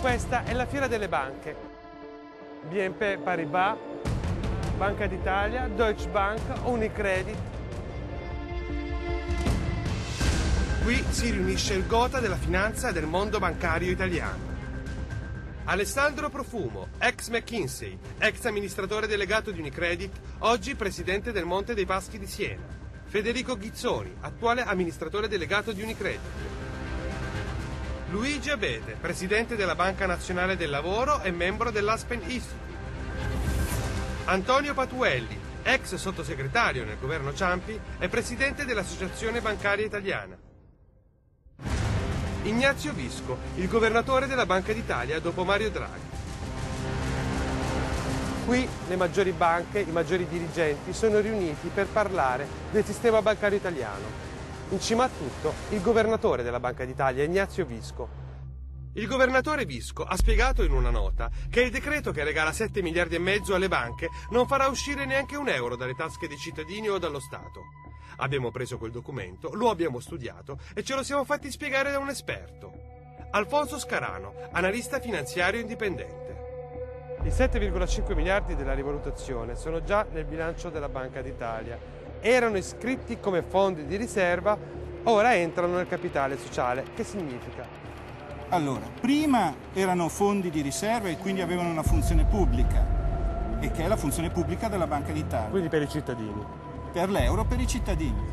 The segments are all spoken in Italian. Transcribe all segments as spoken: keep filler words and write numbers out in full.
Questa è la fiera delle banche. B N P Paribas, Banca d'Italia, Deutsche Bank, Unicredit. Qui si riunisce il gotha della finanza e del mondo bancario italiano. Alessandro Profumo, ex McKinsey, ex amministratore delegato di Unicredit, oggi presidente del Monte dei Paschi di Siena. Federico Ghizzoni, attuale amministratore delegato di Unicredit. Luigi Abete, presidente della Banca Nazionale del Lavoro e membro dell'Aspen Institute. Antonio Patuelli, ex sottosegretario nel governo Ciampi e presidente dell'Associazione Bancaria Italiana. Ignazio Visco, il governatore della Banca d'Italia dopo Mario Draghi. Qui le maggiori banche, i maggiori dirigenti sono riuniti per parlare del sistema bancario italiano. In cima a tutto, il governatore della Banca d'Italia, Ignazio Visco. Il governatore Visco ha spiegato in una nota che il decreto che regala sette miliardi e mezzo alle banche non farà uscire neanche un euro dalle tasche dei cittadini o dallo Stato. Abbiamo preso quel documento, lo abbiamo studiato e ce lo siamo fatti spiegare da un esperto. Alfonso Scarano, analista finanziario indipendente. I sette virgola cinque miliardi della rivalutazione sono già nel bilancio della Banca d'Italia. Erano iscritti come fondi di riserva, ora entrano nel capitale sociale. Che significa? Allora, prima erano fondi di riserva e quindi avevano una funzione pubblica, e che è la funzione pubblica della Banca d'Italia. Quindi per i cittadini? Per l'euro, per i cittadini.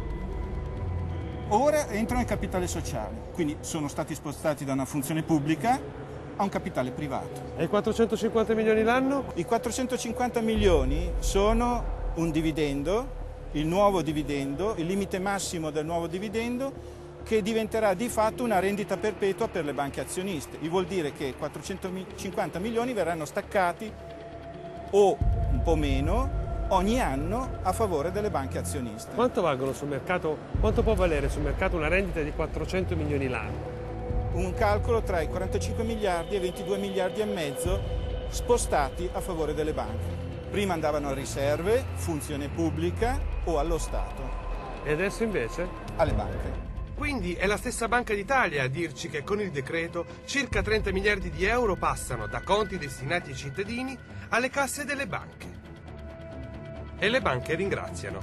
Ora entrano nel capitale sociale, quindi sono stati spostati da una funzione pubblica a un capitale privato. E i quattrocentocinquanta milioni l'anno? I quattrocentocinquanta milioni sono un dividendo, il nuovo dividendo, il limite massimo del nuovo dividendo, che diventerà di fatto una rendita perpetua per le banche azioniste. Il vuol dire che quattrocentocinquanta milioni verranno staccati o un po' meno ogni anno a favore delle banche azioniste. Quanto valgono sul mercato, quanto può valere sul mercato una rendita di quattrocento milioni l'anno? Un calcolo tra i quarantacinque miliardi e i ventidue miliardi e mezzo spostati a favore delle banche. Prima andavano a riserve, funzione pubblica o allo Stato. E adesso invece? Alle banche. Quindi è la stessa Banca d'Italia a dirci che con il decreto circa trenta miliardi di euro passano da conti destinati ai cittadini alle casse delle banche. E le banche ringraziano.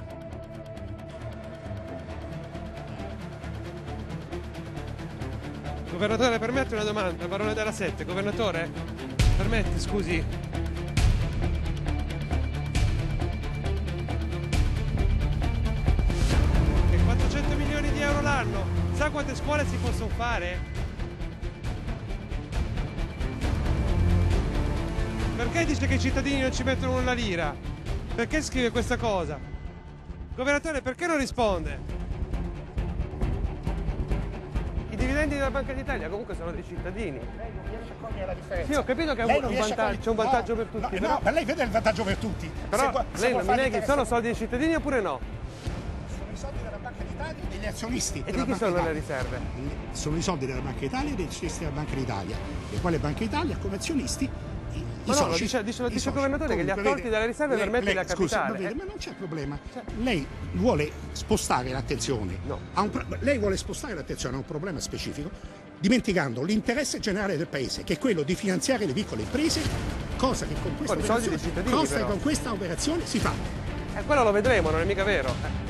Governatore, permetti una domanda? Barone della Sette, governatore? Permetti, scusi? E quattrocento milioni di euro l'anno, sa quante scuole si possono fare? Perché dice che i cittadini non ci mettono una lira? Perché scrive questa cosa? Governatore, perché non risponde? I dividendi della Banca d'Italia comunque sono dei cittadini. Lei non riesce a cogliere la differenza. Sì, ho capito che c'è un, un, vantaggio, un vantaggio no, per tutti. No, però... no, per lei vede il vantaggio per tutti. Però se, se lei non mi neghi, sono soldi dei cittadini oppure no? Sono i soldi della Banca d'Italia e degli azionisti. E di chi sono le riserve? Sono i soldi della Banca d'Italia e degli azionisti della Banca d'Italia. E quale Banca d'Italia come azionisti? I Ma no, soci, dice, dice, dice il governatore comunque, che li ha tolti vede, dalle riserve lei, per metterli lei, a capitale. Scusi, ma, vede, eh. ma non c'è problema. Cioè. Lei vuole spostare l'attenzione no. a un pro- lei vuole spostare l'attenzione a un problema specifico, dimenticando l'interesse generale del Paese, che è quello di finanziare le piccole imprese, cosa che con questa, con i soldi dei operazione, cittadini, cosa che però. con questa operazione si fa. E eh, quello lo vedremo, non è mica vero. Eh.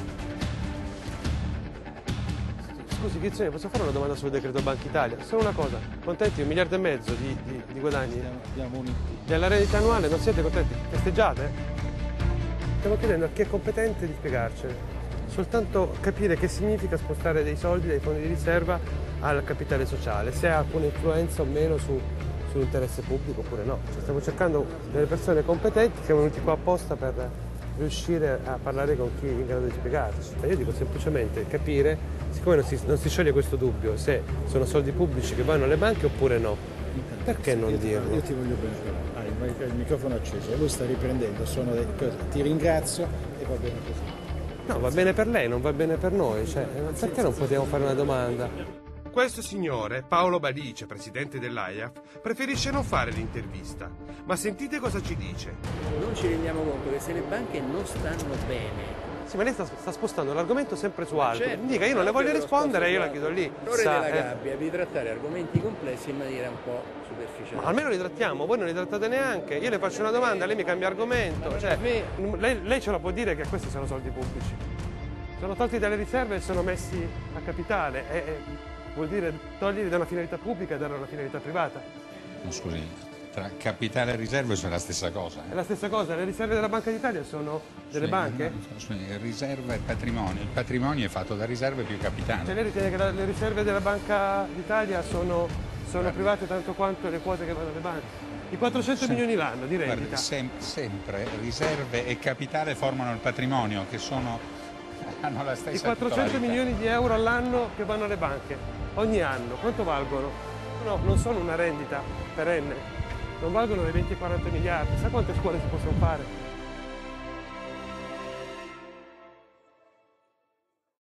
Scusi, Ghizzoni, posso fare una domanda sul decreto Banca Italia? Solo una cosa, contenti? Un miliardo e mezzo di, di, di guadagni? Abbiamo un... Della rendita annuale, non siete contenti? Festeggiate? Stiamo chiedendo a chi è competente di spiegarcene. Soltanto capire che significa spostare dei soldi dai fondi di riserva al capitale sociale, se ha alcuna influenza o meno su, sull'interesse pubblico oppure no. Cioè, stiamo cercando delle persone competenti, siamo venuti qua apposta per riuscire a parlare con chi è in grado di spiegarci. Io dico semplicemente capire, siccome non si, non si scioglie questo dubbio, se sono soldi pubblici che vanno alle banche oppure no. Perché non io ti, dirlo? Io ti voglio bene, ah, il, il microfono acceso, lui sta riprendendo, sono dei, ti ringrazio e va bene così. No, va bene per lei, non va bene per noi, cioè, perché non possiamo fare una domanda? Questo signore, Paolo Balice, presidente dell'A I A F, preferisce non fare l'intervista, ma sentite cosa ci dice. Non ci rendiamo conto che se le banche non stanno bene Sì, ma lei sta, sta spostando l'argomento sempre su altro. Certo, Dica, io non le voglio rispondere, io la chiudo lì. L'orrore Sa, della eh. gabbia è di trattare argomenti complessi in maniera un po' superficiale. Ma almeno li trattiamo, voi non li trattate neanche. Io le faccio una domanda, lei mi cambia argomento. Cioè, lei, lei ce la può dire che questi sono soldi pubblici. Sono tolti dalle riserve e sono messi a capitale. E, e vuol dire toglierli da una finalità pubblica e darli a una finalità privata. No, scusi, tra capitale e riserve sono la stessa cosa. È la stessa cosa, le riserve della Banca d'Italia sono delle Sì, banche? no, scusi, riserva e patrimonio. Il patrimonio è fatto da riserve più capitale. Cioè lei ritiene che la- le riserve della Banca d'Italia sono, sono private tanto quanto le quote che vanno alle banche? I quattrocento milioni l'anno di rendita. Guardi, sem- sempre riserve e capitale formano il patrimonio, che sono, hanno la stessa I quattrocento titolarità. milioni di euro all'anno che vanno alle banche, ogni anno, quanto valgono? No, non sono una rendita perenne, non valgono dai venti ai quaranta miliardi. Sa quante scuole si possono fare?